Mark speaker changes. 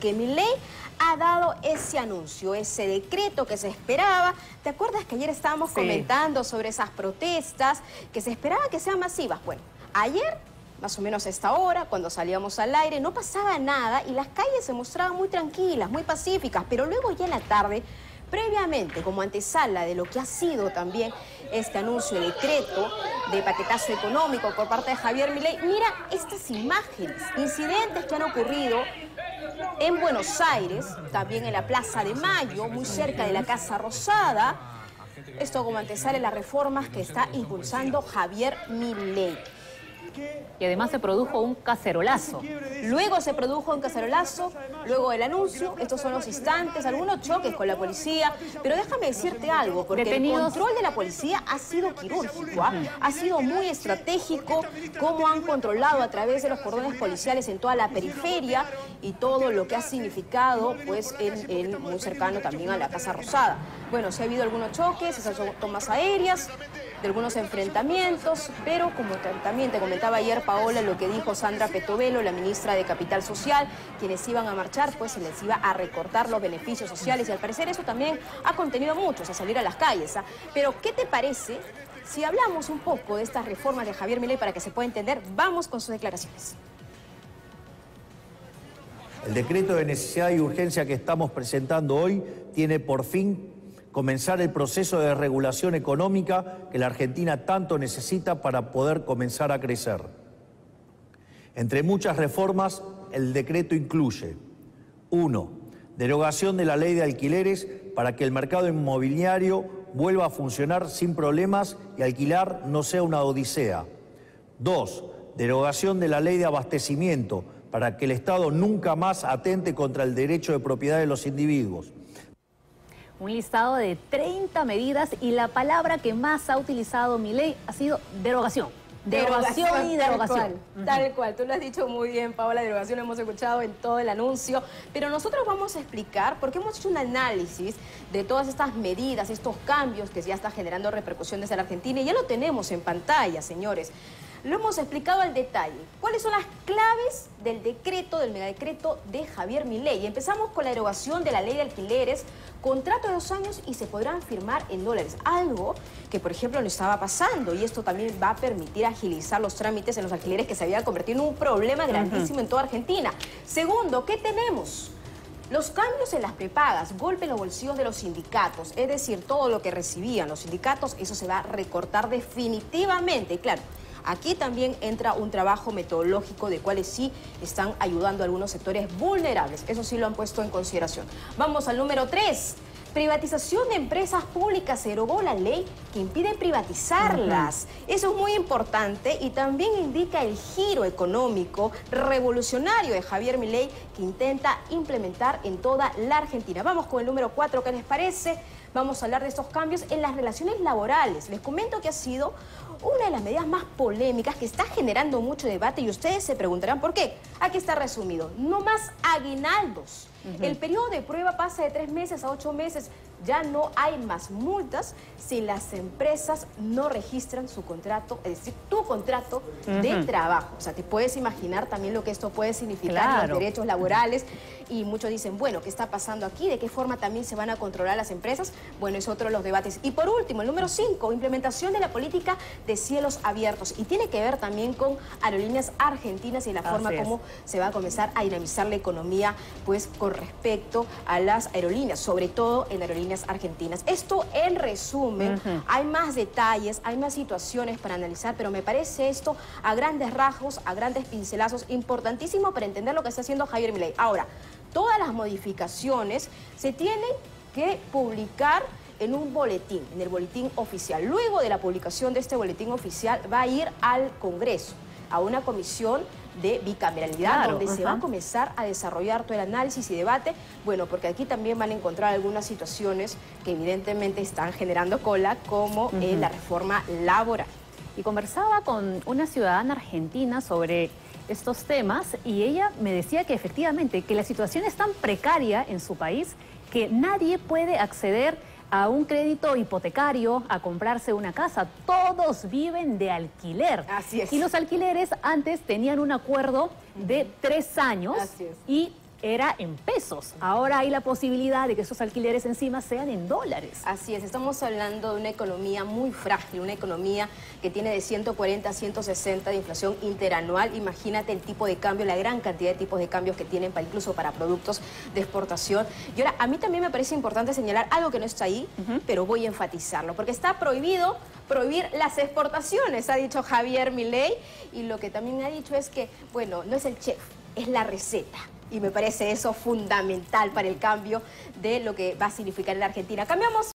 Speaker 1: que Milei ha dado ese anuncio, ese decreto que se esperaba. ¿Te acuerdas que ayer estábamos comentando sobre esas protestas que se esperaba que sean masivas? Bueno, ayer, más o menos a esta hora, cuando salíamos al aire, no pasaba nada y las calles se mostraban muy tranquilas, muy pacíficas, pero luego ya en la tarde, previamente, como antesala de lo que ha sido también este anuncio de decreto de paquetazo económico por parte de Javier Milei, mira estas imágenes, incidentes que han ocurrido en Buenos Aires, también en la Plaza de Mayo, muy cerca de la Casa Rosada. Esto como antesala de las reformas que está impulsando Javier Milei.
Speaker 2: Y además se produjo un cacerolazo.
Speaker 1: Luego se produjo un cacerolazo, luego del anuncio, estos son los instantes, algunos choques con la policía, pero déjame decirte algo, porque el control de la policía ha sido quirúrgico, ha sido muy estratégico, cómo han controlado a través de los cordones policiales en toda la periferia y todo lo que ha significado, pues, muy cercano también a la Casa Rosada. Bueno, sí ha habido algunos choques, esas son tomas aéreas, de algunos enfrentamientos, pero como también te comentaba ayer, Paola, lo que dijo Sandra Petovelo, la ministra de Capital Social, quienes iban a marchar, pues se les iba a recortar los beneficios sociales y al parecer eso también ha contenido a muchos a salir a las calles. Pero, ¿qué te parece si hablamos un poco de estas reformas de Javier Milei para que se pueda entender? Vamos con sus declaraciones.
Speaker 3: El decreto de necesidad y urgencia que estamos presentando hoy tiene por fin comenzar el proceso de regulación económica que la Argentina tanto necesita para poder comenzar a crecer. Entre muchas reformas, el decreto incluye: 1. Derogación de la ley de alquileres para que el mercado inmobiliario vuelva a funcionar sin problemas y alquilar no sea una odisea. 2. Derogación de la ley de abastecimiento para que el Estado nunca más atente contra el derecho de propiedad de los individuos.
Speaker 2: Un listado de 30 medidas y la palabra que más ha utilizado Milei ha sido derogación. Derogación y derogación.
Speaker 1: Tal cual, tú lo has dicho muy bien, Paola, derogación hemos escuchado en todo el anuncio, pero nosotros vamos a explicar, porque hemos hecho un análisis de todas estas medidas, estos cambios que ya están generando repercusiones en la Argentina y ya lo tenemos en pantalla, señores. Lo hemos explicado al detalle. ¿Cuáles son las claves del decreto, del megadecreto de Javier Milei? Empezamos con la derogación de la ley de alquileres, contrato de 2 años y se podrán firmar en dólares. Algo que, por ejemplo, no estaba pasando y esto también va a permitir agilizar los trámites en los alquileres que se habían convertido en un problema grandísimo en toda Argentina. Segundo, ¿qué tenemos? Los cambios en las prepagas, golpe en los bolsillos de los sindicatos, es decir, todo lo que recibían los sindicatos, eso se va a recortar definitivamente. Y claro, aquí también entra un trabajo metodológico de cuáles sí están ayudando a algunos sectores vulnerables. Eso sí lo han puesto en consideración. Vamos al número 3. Privatización de empresas públicas. Se derogó la ley que impide privatizarlas. Eso es muy importante y también indica el giro económico revolucionario de Javier Milei que intenta implementar en toda la Argentina. Vamos con el número 4, ¿qué les parece? Vamos a hablar de estos cambios en las relaciones laborales. Les comento que ha sido una de las medidas más polémicas que está generando mucho debate y ustedes se preguntarán por qué. Aquí está resumido. No más aguinaldos. El periodo de prueba pasa de 3 meses a 8 meses. Ya no hay más multas si las empresas no registran su contrato, es decir, tu contrato de trabajo. O sea, te puedes imaginar también lo que esto puede significar en los derechos laborales. Y muchos dicen, bueno, ¿qué está pasando aquí? ¿De qué forma también se van a controlar las empresas? Bueno, es otro de los debates. Y por último, el número 5, implementación de la política de cielos abiertos. Y tiene que ver también con Aerolíneas Argentinas y la forma como se va a comenzar a dinamizar la economía, pues, con respecto a las aerolíneas, sobre todo en Aerolíneas Argentinas. Esto en resumen, hay más detalles, hay más situaciones para analizar, pero me parece esto a grandes rasgos, a grandes pincelazos, importantísimo para entender lo que está haciendo Javier Milei. Ahora, todas las modificaciones se tienen que publicar en un boletín, en el boletín oficial. Luego de la publicación de este boletín oficial va a ir al Congreso, a una comisión de bicameralidad, donde se va a comenzar a desarrollar todo el análisis y debate, bueno, porque aquí también van a encontrar algunas situaciones que evidentemente están generando cola, como la reforma laboral.
Speaker 2: Y conversaba con una ciudadana argentina sobre estos temas y ella me decía que efectivamente que la situación es tan precaria en su país que nadie puede acceder a un crédito hipotecario, a comprarse una casa. Todos viven de alquiler.
Speaker 1: Así es.
Speaker 2: Y los alquileres antes tenían un acuerdo de 3 años y era en pesos. Ahora hay la posibilidad de que esos alquileres encima sean en dólares.
Speaker 1: Así es, estamos hablando de una economía muy frágil, una economía que tiene de 140 a 160 de inflación interanual. Imagínate el tipo de cambio, la gran cantidad de tipos de cambios que tienen incluso para productos de exportación. Y ahora, a mí también me parece importante señalar algo que no está ahí, pero voy a enfatizarlo, porque está prohibido prohibir las exportaciones, ha dicho Javier Milei, y lo que también ha dicho es que, bueno, no es el chef, es la receta. Y me parece eso fundamental para el cambio de lo que va a significar en la Argentina. Cambiamos.